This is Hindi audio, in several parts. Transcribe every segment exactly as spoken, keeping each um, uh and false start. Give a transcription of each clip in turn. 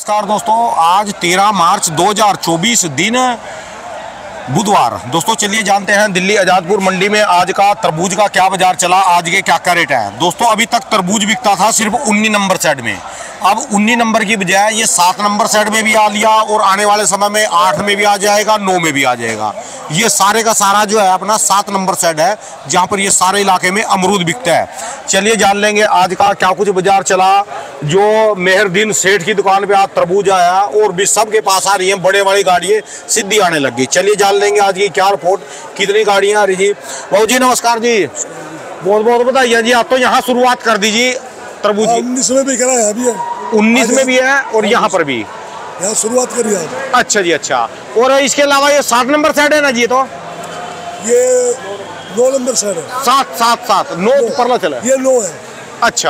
नमस्कार दोस्तों, आज तेरह मार्च दो हज़ार चौबीस दिन बुधवार। दोस्तों चलिए जानते हैं दिल्ली आजादपुर मंडी में आज का तरबूज का क्या बाजार चला, आज के क्या क्या रेट है। दोस्तों अभी तक तरबूज बिकता था सिर्फ उन्नीस नंबर सेट में, अब उन्नीस नंबर की बजाय ये सात नंबर सेट में भी आ लिया और आने वाले समय में आठ में भी आ जाएगा, नौ में भी आ जाएगा। ये सारे का सारा जो है अपना सात नंबर सेट है, जहाँ पर ये सारे इलाके में अमरूद बिकता है। चलिए जान लेंगे आज का क्या कुछ बाजार चला। जो मेहरदीन सेठ की दुकान पे आज तरबूज आया और भी सबके पास आ रही हैं बड़े बड़ी गाड़ियाँ सीधी आने लगी। चलिए जान लेंगे आज की क्या रिपोर्ट, कितनी गाड़ियाँ आ रही जी। बाबू जी नमस्कार जी, बहुत बहुत बताइए जी। आप तो यहाँ शुरुआत कर दीजिए तरबूज की। उन्नीस में भी करा है अभी, उन्नीस में भी है और यहाँ पर भी यहाँ शुरुआत करी है। अच्छा जी अच्छा। और इसके अलावा ये सात नंबर सेट है ना जी, तो ये नौ नंबर सेट है। सात सात सात नौ परला चला, ये नौ है। अच्छा,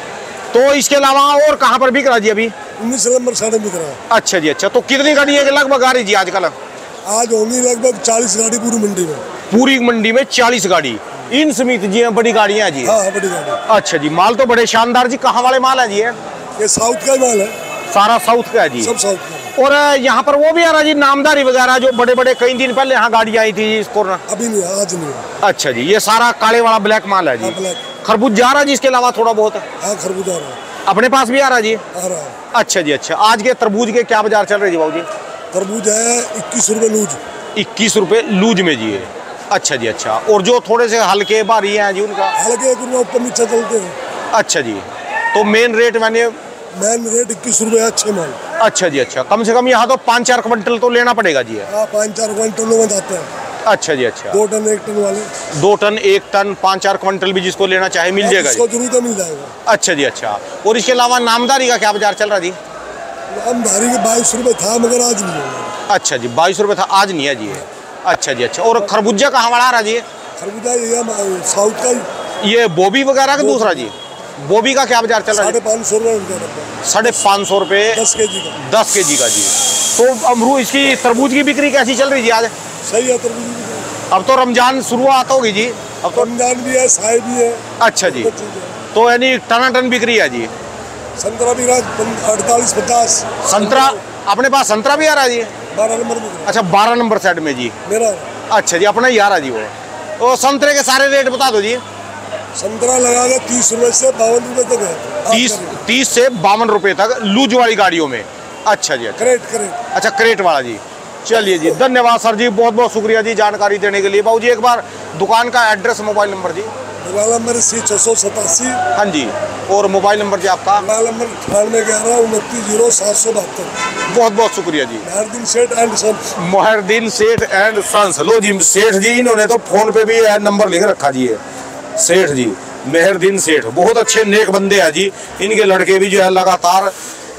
तो इसके अलावा और कहाँ पर बिक रहा जी अभी? उन्नीस नंबर सेट में बिक रहा है। अच्छा जी अच्छा। तो कितनी गाड़ियाँ लगभग आ रही जी आजकल? आज होंगी लगभग चालीस गाड़ी पूरी मंडी में। पूरी मंडी में चालीस गाड़ी इन समित जी बड़ी गाड़ियाँ जी। हाँ बड़ी गाड़ी। अच्छा जी, माल तो बड़े शानदार जी। कहाँ वाले माल है जी? है ये साउथ का माल है, सारा साउथ का है जी। सब साउथ का। और यहाँ पर वो भी आ रहा जी नामदारी वगैरह, जो बड़े बड़े कई दिन पहले यहाँ गाड़ी आई थी इस कॉर्नर। अभी नहीं, आज नहीं। अच्छा जी, ये सारा काले वाला ब्लैक माल है जी। खरबूज जा रहा जी इसके अलावा थोड़ा बहुत? हाँ खरबूज आ रहा है, अपने पास भी आ रहा जी। आ रहा है। अच्छा जी अच्छा। आज के तरबूज के क्या बाजार चल रहे जी बाबू जी? तरबूज है इक्कीस रुपए लूज। इक्कीस रुपए लूज में जी है। अच्छा जी अच्छा। और जो थोड़े से हल्के भारी हैं जी उनका? हल्के एक रुपये ऊपर नीचे चलते हैं। अच्छा जी, तो मेन रेट मैंने मेन रेट इक्कीस रुपए अच्छे माल। अच्छा जी अच्छा। कम से कम यहाँ तो पाँच चार क्विंटल तो लेना पड़ेगा जी। हाँ पाँच चार क्विंटलों में जाते हैं। अच्छा जी अच्छा। दो टन एक टन वाले, दो टन एक टन पाँच चार क्विंटल भी जिसको लेना चाहे मिल जाएगा जी। जरूर मिल जाएगा। अच्छा जी अच्छा। और इसके अलावा नामदारी का क्या बाजार चल रहा जी? नामदारी के बाईस रुपए था मगर आज नहीं है। अच्छा जी, बाईस रुपए था, आज नहीं है जी। अच्छा जी अच्छा। और खरबूजा कहाँ वाला आ रहा जी? खरबूजा ये साउथ का, ये बोबी वगैरह का दूसरा जी। बोबी का क्या बाजार चल रहा है? साढ़े पाँच सौ रुपये। साढ़े पाँच सौ रुपये दस के जी का। दस के जी का जी। तो अमरूद इसकी तरबूज की बिक्री कैसी चल रही जी आज? सही है तरबूज। अब तो रमजान शुरुआत होगी जी। अब तो रमजान भी है, साई भी है। अच्छा जी, तो यानी टना टन बिक्री है जी। संतरा भी अड़तालीस पचास। संतरा अपने पास संतरा भी आ रहा है जी? बारह नंबर में। अच्छा बारह नंबर सेट में जी मेरा। अच्छा जी, अपना ही आ रहा जी वो। तो संतरे के सारे रेट बता दो जी। संतरा लगा के तीस रुपए से बावन रुपए तक है। तीस तीस से बावन रुपए तक लूज वाली गाड़ियों में। अच्छा जी अच्छा। Crate crate. अच्छा क्रेट वाला जी। चलिए जी, धन्यवाद सर जी, बहुत बहुत शुक्रिया जी जानकारी देने के लिए। बाबू जी एक बार दुकान का एड्रेस मोबाइल नंबर जी। मोबाइल नंबर सी छः सौ सतासी। हाँ जी, और मोबाइल नंबर जी आपका? मोबाइल नंबर अठानवे ग्यारह उनतीस जीरो सात सौ बहत्तर। बहुत बहुत शुक्रिया जी। मेहरदीन सेठ एंड सन्स। मेहरदीन सेठ एंड सन्स। लो जी सेठ जी, इन्होंने तो फोन पे भी नंबर लिख रखा जी है। सेठ जी मेहरदीन सेठ बहुत अच्छे नेक बंदे हैं जी। इनके लड़के भी जो है लगातार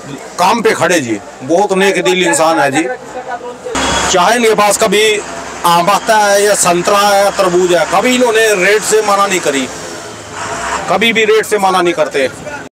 काम पे खड़े जी, बहुत नेक दिल इंसान है जी। चाहे इनके पास कभी आम आता है या संतरा है या तरबूज है, कभी इन्होंने रेट से मना नहीं करी, कभी भी रेट से मना नहीं करते।